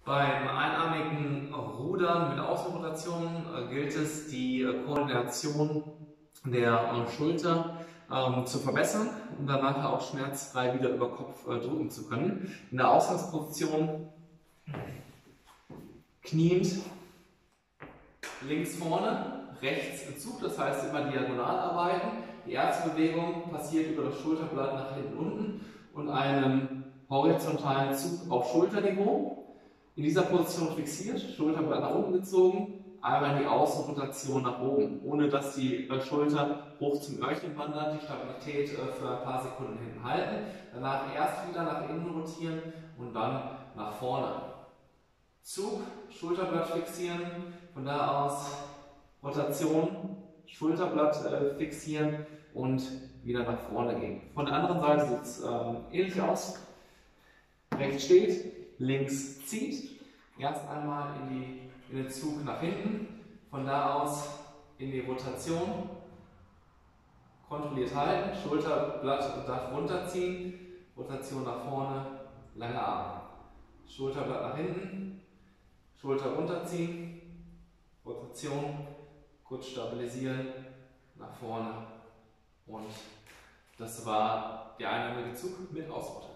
Beim einarmigen Rudern mit Außenrotation gilt es, die Koordination der Schulter zu verbessern, um dann nachher auch schmerzfrei wieder über Kopf drücken zu können. In der Ausgangsposition kniend links vorne, rechts im Zug, das heißt immer diagonal arbeiten. Die erste Bewegung passiert über das Schulterblatt nach hinten unten und einen horizontalen Zug auf Schulterniveau. In dieser Position fixiert, Schulterblatt nach unten gezogen, einmal die Außenrotation nach oben, ohne dass die Schulter hoch zum Öhrchen wandert, die Stabilität für ein paar Sekunden hinten halten. Danach erst wieder nach innen rotieren und dann nach vorne. Zug, Schulterblatt fixieren, von da aus Rotation, Schulterblatt fixieren und wieder nach vorne gehen. Von der anderen Seite sieht es ähnlich aus. Rechts steht, links zieht. Erst einmal in den Zug nach hinten, von da aus in die Rotation. Kontrolliert halten, Schulterblatt darf runterziehen, Rotation nach vorne, lange Arme. Schulterblatt nach hinten, Schulter runterziehen, Rotation, kurz stabilisieren, nach vorne. Und das war der einarmige Zug mit Ausrotation.